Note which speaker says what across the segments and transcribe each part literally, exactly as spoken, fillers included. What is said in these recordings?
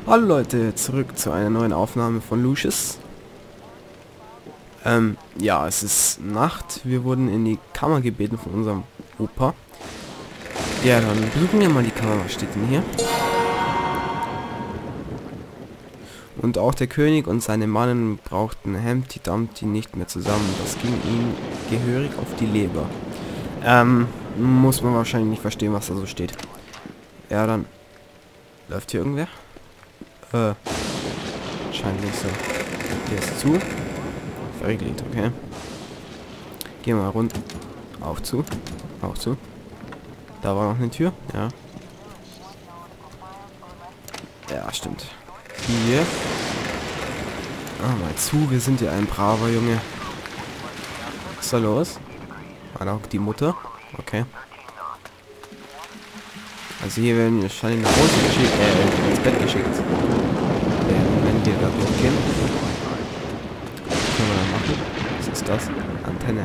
Speaker 1: Hallo Leute, zurück zu einer neuen Aufnahme von Lucius. Ähm, ja, es ist Nacht. Wir wurden in die Kammer gebeten von unserem Opa. Ja, dann besuchen wir mal die Kammer. Was steht denn hier? Und auch der König und seine Mannen brauchten Humpty Dumpty nicht mehr zusammen. Das ging ihnen gehörig auf die Leber. Ähm, muss man wahrscheinlich nicht verstehen, was da so steht. Ja, dann läuft hier irgendwer? Äh, scheint nicht so. Hier ist zu. Verriegelt, okay. Gehen wir mal runter. Auf zu. Auf zu. Da war noch eine Tür. Ja. Ja, stimmt. Hier. Ah, mal zu. Wir sind ja ein braver Junge. Was ist da los? Ah, da hockt die Mutter. Okay. Also hier werden wir wahrscheinlich nach Hause geschickt, äh, ins Bett geschickt. Äh, wenn wir da durchgehen. Was können wir da machen? Was ist das? Antenne.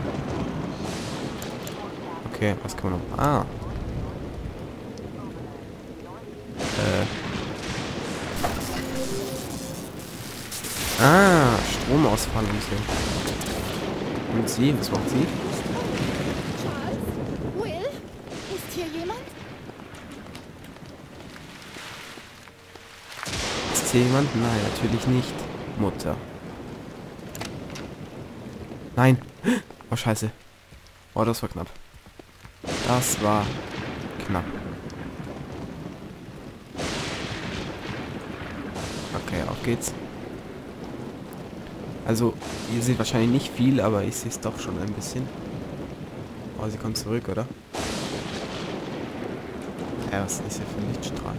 Speaker 1: Okay, was kann man noch? Ah. Äh. Ah, Stromausfall und so. Und sie, was macht sie?
Speaker 2: Charles? Will? Ist hier jemand?
Speaker 1: Ist hier jemand? Nein, natürlich nicht. Mutter. Nein. Oh, scheiße. Oh, das war knapp. Das war knapp. Okay, auf geht's. Also, ihr seht wahrscheinlich nicht viel, aber ich sehe es doch schon ein bisschen. Oh, sie kommt zurück, oder? Ja, was ist hier für ein Lichtstrahl?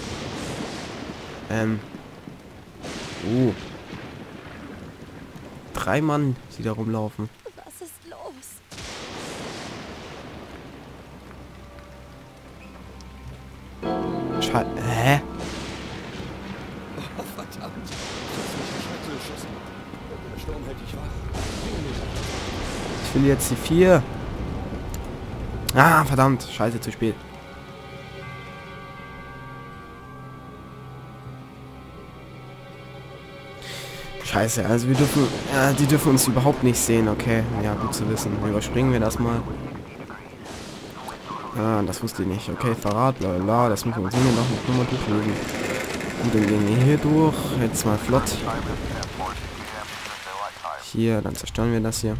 Speaker 1: Ähm. Oh. Drei Mann, die da rumlaufen.
Speaker 2: Was ist los?
Speaker 1: Schei... Hä?
Speaker 3: Oh, verdammt. Ich hab's nicht geschafft zu geschossen. Der Sturm hält dich wach.
Speaker 1: Ich will jetzt die vier. Ah, verdammt. Scheiße, zu spät. Scheiße, also wir dürfen... Ja, die dürfen uns überhaupt nicht sehen, okay. Ja, gut zu wissen. Überspringen wir das mal. Ah, das wusste ich nicht. Okay, Verrat, bla bla, das müssen wir uns hier noch nochmal durchlesen. Gut, dann gehen wir hier durch. Jetzt mal flott. Hier, dann zerstören wir das hier.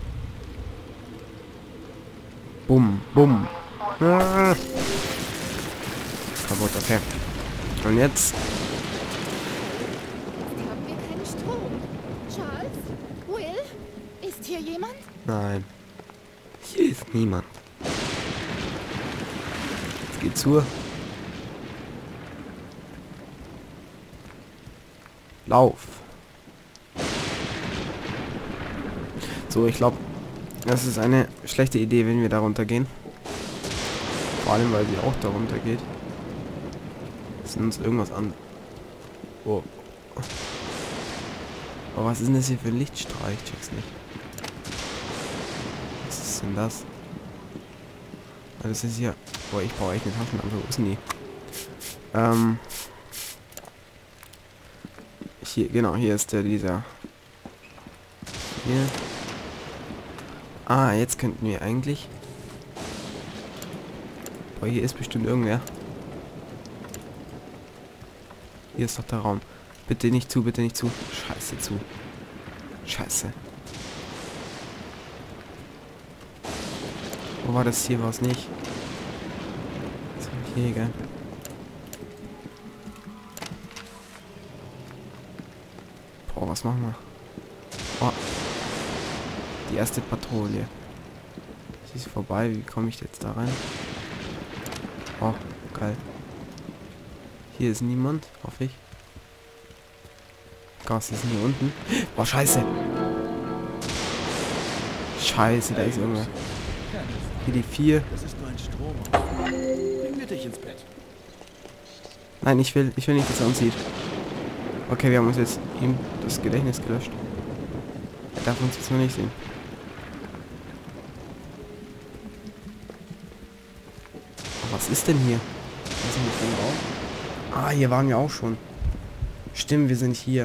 Speaker 1: Bumm, bumm. Ah. Kaputt, okay. Und jetzt...
Speaker 2: Haben wir keinen Strom? Charles? Will? Ist hier jemand?
Speaker 1: Nein. Hier ist niemand. Jetzt geht's zu. Lauf. So, ich glaube, das ist eine schlechte Idee, wenn wir da runtergehen. Vor allem, weil sie auch da runter geht. Ist uns irgendwas an. Oh. Oh, was ist denn das hier für ein Lichtstrahl? Ich check's nicht. Was ist denn das? Oh, das ist hier... Boah, ich brauche echt eine Taschenlampe. Wo ist denn die? Ähm... Hier, genau, hier ist der, dieser... Hier. Ah, jetzt könnten wir eigentlich... Boah, hier ist bestimmt irgendwer. Hier ist doch der Raum. Bitte nicht zu, bitte nicht zu. Scheiße, zu. Scheiße. Wo war das? Hier war es nicht. Das war hier, gell? Boah, was machen wir? Oh. Die erste Patrouille. Sie ist vorbei. Wie komme ich jetzt da rein? Oh, geil. Hier ist niemand, hoffe ich. Gas ist hier unten. Boah, scheiße. Scheiße, da ist irgendwer. Hier die vier.
Speaker 3: Das ist nur ein Strom. Bringen wir dich ins Bett.
Speaker 1: Nein, ich will, ich will nicht, dass er uns sieht. Okay, wir haben uns jetzt ihm das Gedächtnis gelöscht. Er darf uns jetzt nur nicht sehen. Oh, was ist denn hier? Was ist denn hier für ein Raum? Ah, hier waren wir auch schon. Stimmt, wir sind hier.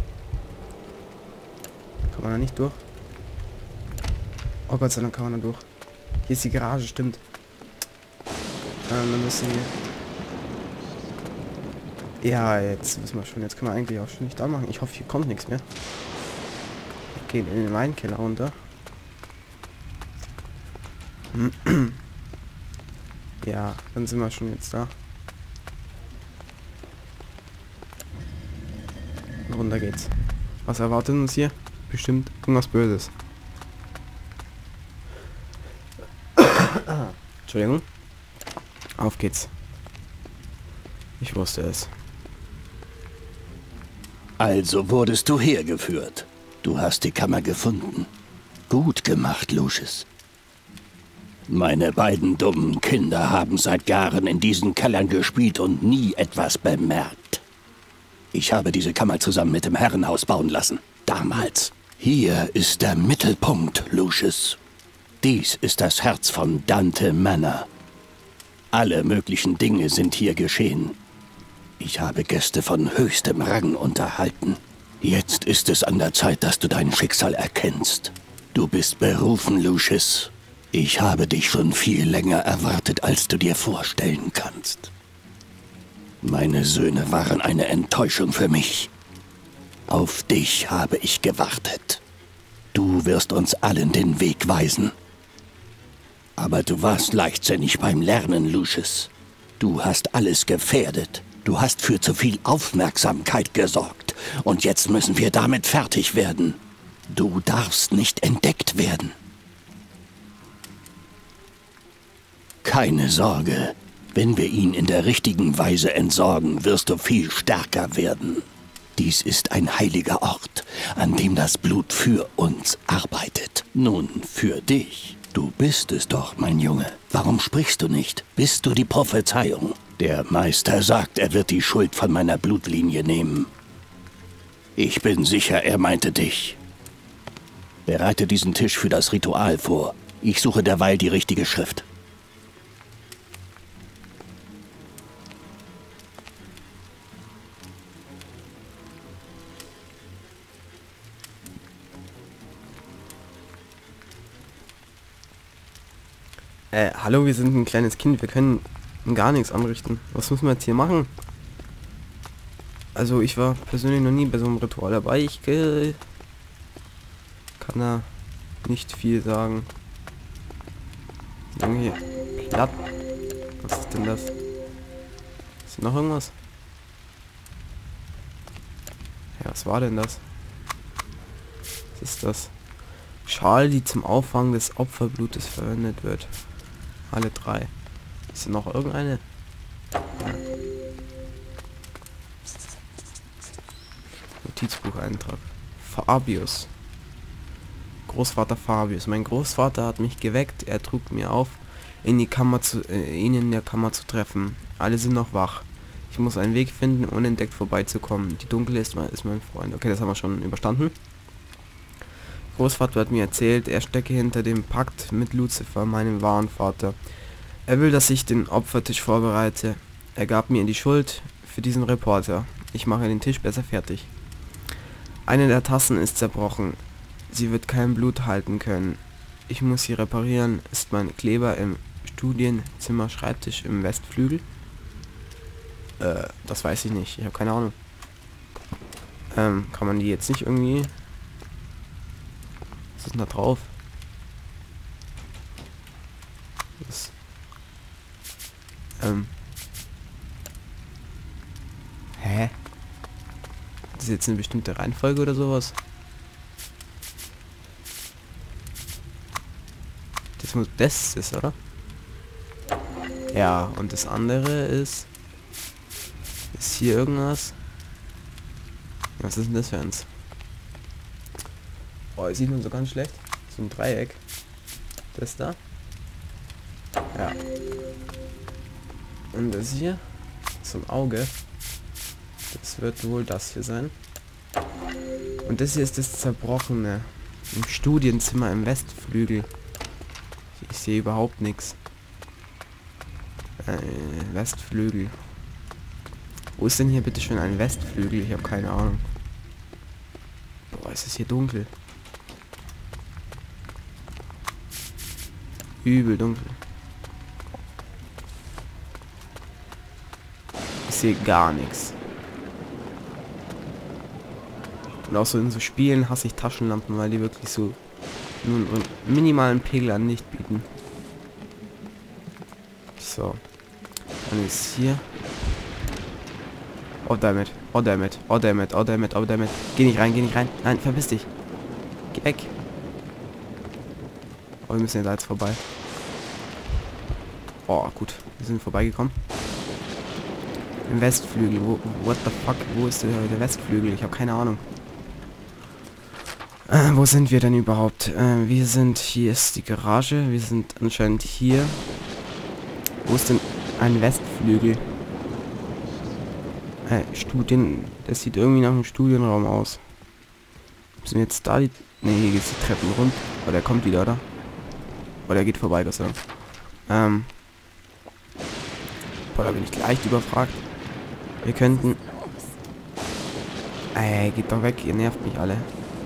Speaker 1: Kann man da nicht durch? Oh Gott sei Dank kann man da durch. Hier ist die Garage, stimmt. Ähm, dann müssen wir... Ja, jetzt wissen wir schon. Jetzt können wir eigentlich auch schon nicht da machen. Ich hoffe, hier kommt nichts mehr. Wir gehen in den Weinkeller runter. Ja, dann sind wir schon jetzt da. Und runter geht's. Was erwartet uns hier? Bestimmt irgendwas Böses. Entschuldigung. Auf geht's. Ich wusste es.
Speaker 4: Also wurdest du hergeführt. Du hast die Kammer gefunden. Gut gemacht, Lucius. Meine beiden dummen Kinder haben seit Jahren in diesen Kellern gespielt und nie etwas bemerkt. Ich habe diese Kammer zusammen mit dem Herrenhaus bauen lassen. Damals. Hier ist der Mittelpunkt, Lucius. Dies ist das Herz von Dante Manor. Alle möglichen Dinge sind hier geschehen. Ich habe Gäste von höchstem Rang unterhalten. Jetzt ist es an der Zeit, dass du dein Schicksal erkennst. Du bist berufen, Lucius. Ich habe dich schon viel länger erwartet, als du dir vorstellen kannst. Meine Söhne waren eine Enttäuschung für mich. Auf dich habe ich gewartet. Du wirst uns allen den Weg weisen. Aber du warst leichtsinnig beim Lernen, Lucius. Du hast alles gefährdet. Du hast für zu viel Aufmerksamkeit gesorgt. Und jetzt müssen wir damit fertig werden. Du darfst nicht entdeckt werden. Keine Sorge. Wenn wir ihn in der richtigen Weise entsorgen, wirst du viel stärker werden. Dies ist ein heiliger Ort, an dem das Blut für uns arbeitet. Nun, für dich. Du bist es doch, mein Junge. Warum sprichst du nicht? Bist du die Prophezeiung? Der Meister sagt, er wird die Schuld von meiner Blutlinie nehmen. Ich bin sicher, er meinte dich. Bereite diesen Tisch für das Ritual vor. Ich suche derweil die richtige Schrift.
Speaker 1: Äh, hallo, wir sind ein kleines Kind, wir können gar nichts anrichten. Was müssen wir jetzt hier machen? Also ich war persönlich noch nie bei so einem Ritual dabei. Ich äh, kann da nicht viel sagen. Irgendwie platt. Was ist denn das? Ist noch irgendwas? Ja, was war denn das? Was ist das? Schal, die zum Auffangen des Opferblutes verwendet wird. Alle drei. Ist noch irgendeine? Ja. Notizbucheintrag. Fabius. Großvater Fabius. Mein Großvater hat mich geweckt. Er trug mir auf, in die Kammer zu, äh, ihn in der Kammer zu treffen. Alle sind noch wach. Ich muss einen Weg finden, unentdeckt vorbeizukommen. Die Dunkle ist mein, ist mein Freund. Okay, das haben wir schon überstanden. Großvater hat mir erzählt, er stecke hinter dem Pakt mit Lucifer, meinem wahren Vater. Er will, dass ich den Opfertisch vorbereite. Er gab mir die Schuld für diesen Reporter. Ich mache den Tisch besser fertig. Eine der Tassen ist zerbrochen. Sie wird kein Blut halten können. Ich muss sie reparieren. Ist mein Kleber im Studienzimmer Schreibtisch im Westflügel? Äh, das weiß ich nicht. Ich habe keine Ahnung. Ähm, kann man die jetzt nicht irgendwie... Was ist denn da drauf? Das, ähm. Hä? Das ist jetzt eine bestimmte Reihenfolge oder sowas? Das muss das ist, oder? Ja, und das andere ist... Ist hier irgendwas? Was ist denn das für eins? Oh, sieht man so ganz schlecht. So ein Dreieck. Das da. Ja. Und das hier. So ein Auge. Das wird wohl das hier sein. Und das hier ist das Zerbrochene. Im Studienzimmer im Westflügel. Ich sehe überhaupt nichts. Äh, Westflügel. Wo ist denn hier bitte schon ein Westflügel? Ich habe keine Ahnung. Boah, ist es hier dunkel. Übel dunkel. Ich sehe gar nichts. Und auch so in so Spielen hasse ich Taschenlampen, weil die wirklich so nur einen minimalen Pegel an Licht bieten. So. Dann ist hier. Oh damit. Oh damit. Oh damit. Oh damit. Oh damit. Geh nicht rein, geh nicht rein. Nein, verpiss dich. Geh weg. Oh, wir müssen ja da jetzt vorbei. Oh, gut. Wir sind vorbeigekommen. Im Westflügel. Wo, what the fuck? Wo ist der, der Westflügel? Ich habe keine Ahnung. Äh, wo sind wir denn überhaupt? Äh, wir sind... Hier ist die Garage. Wir sind anscheinend hier. Wo ist denn ein Westflügel? Äh, Studien... Das sieht irgendwie nach einem Studienraum aus. Müssen wir jetzt da die... Ne, hier geht's die Treppen runter. Oh, der kommt wieder, oder? Oh, der geht vorbei, Gott sei Dank. Ähm... Boah, da bin ich leicht überfragt. Wir könnten... Ey, geht doch weg, ihr nervt mich alle.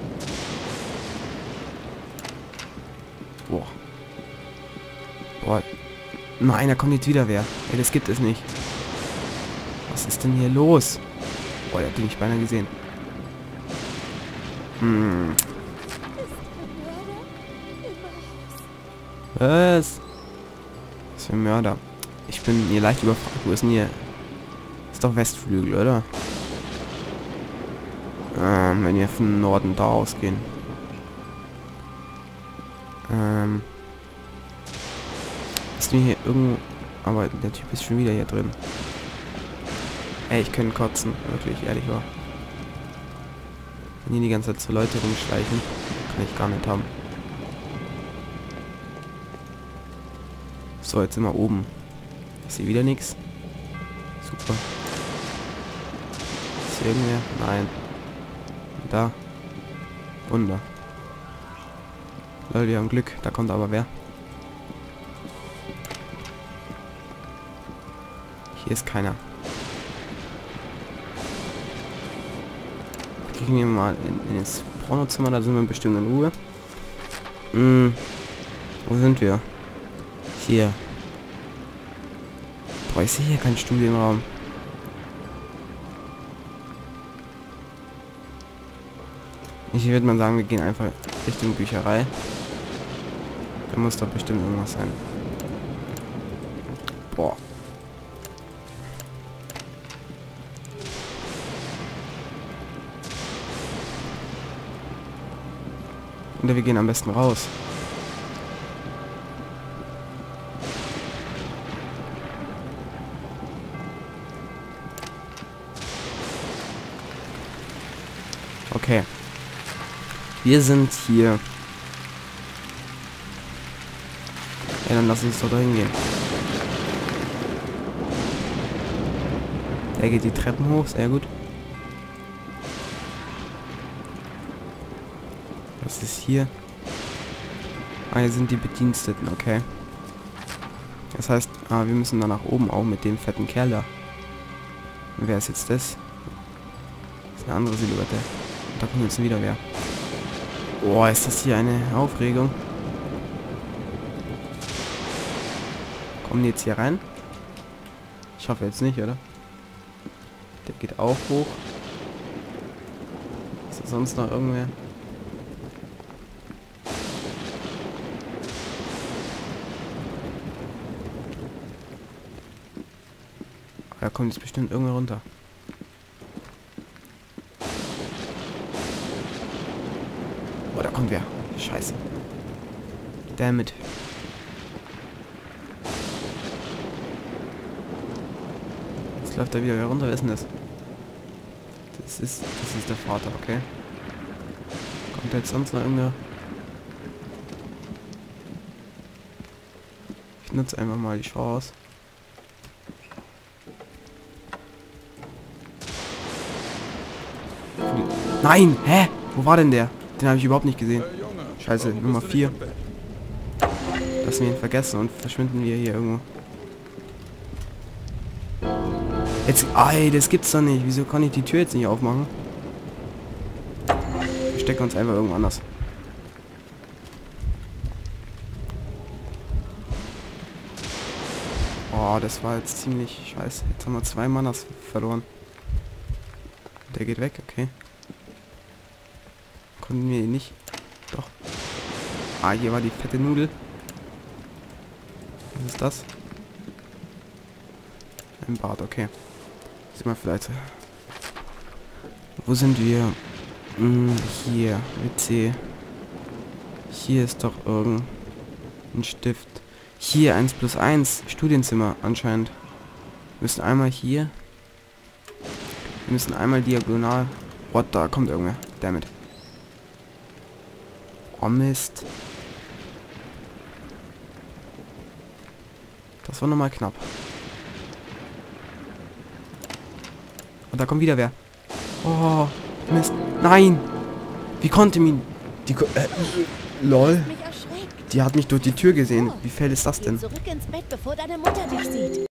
Speaker 1: Boah. Boah. Nein, da kommt jetzt wieder wer. Ey, das gibt es nicht. Was ist denn hier los? Boah, der hat mich beinahe gesehen. Hm. Was? Was für ein Mörder. Ich bin hier leicht überfragt. Wo ist denn hier? Ist doch Westflügel, oder? Ähm, wenn wir von Norden da ausgehen. Ähm. Ist mir hier irgendwo... Aber der Typ ist schon wieder hier drin. Ey, ich könnte kotzen. Wirklich, ehrlich war. Wenn hier die ganze Zeit so Leute rumschleichen, kann ich gar nicht haben. So, jetzt sind wir oben. Ich sehe wieder nichts. Super. Ist hier irgendwer? Nein. Da. Wunder. Leute, wir haben Glück. Da kommt aber wer. Hier ist keiner. Gehen wir mal in, in das Pornozimmer. Da sind wir bestimmt in Ruhe. Hm. Wo sind wir? Hier. Boah, ich sehe hier keinen Studienraum. Ich würde mal sagen, wir gehen einfach Richtung Bücherei. Da muss doch bestimmt irgendwas sein. Boah. Oder wir gehen am besten raus. Okay. Wir sind hier. Ja, dann lass uns doch da hingehen. Er geht die Treppen hoch, sehr gut. Was ist hier? Ah, hier sind die Bediensteten, okay. Das heißt, ah, wir müssen da nach oben auch mit dem fetten Kerl da. Und wer ist jetzt das? Das ist eine andere Silhouette. Da kommt jetzt wieder wer. Boah, ist das hier eine Aufregung. Kommen die jetzt hier rein? Ich hoffe jetzt nicht, oder? Der geht auch hoch. Ist da sonst noch irgendwer? Da kommt jetzt bestimmt irgendwer runter. Oh, da kommt wer. Scheiße. Damit. Jetzt läuft da wieder wer runter. Wer ist denn das? Das ist, das ist der Vater, okay. Kommt jetzt sonst noch irgendwer? Ich nutze einfach mal die Chance. Nein! Hä? Wo war denn der? Den habe ich überhaupt nicht gesehen. Scheiße, Nummer vier. Lassen wir ihn vergessen und verschwinden wir hier irgendwo. Jetzt, ey, das gibt's doch nicht. Wieso kann ich die Tür jetzt nicht aufmachen? Wir stecken uns einfach irgendwo anders. Oh, das war jetzt ziemlich scheiße. Jetzt haben wir zwei Manas verloren. Der geht weg, okay. Konnten wir ihn nicht. Doch. Ah, hier war die fette Nudel. Was ist das? Ein Bad, okay. Sieht man vielleicht. Wo sind wir? Hm, hier. W C. Hier ist doch irgendein Stift. Hier, eins plus eins. Studienzimmer anscheinend. Wir müssen einmal hier. Wir müssen einmal diagonal. What, da kommt irgendwer. Damit. Oh Mist. Das war nochmal knapp. Und da kommt wieder wer. Oh, Mist. Nein! Wie konnte mich... Die... Ko äh, lol.
Speaker 2: Mich erschreckt.
Speaker 1: Die hat mich durch die Tür gesehen. Wie fell ist das denn?
Speaker 2: Geh zurück ins Bett, bevor deine Mutter dich sieht.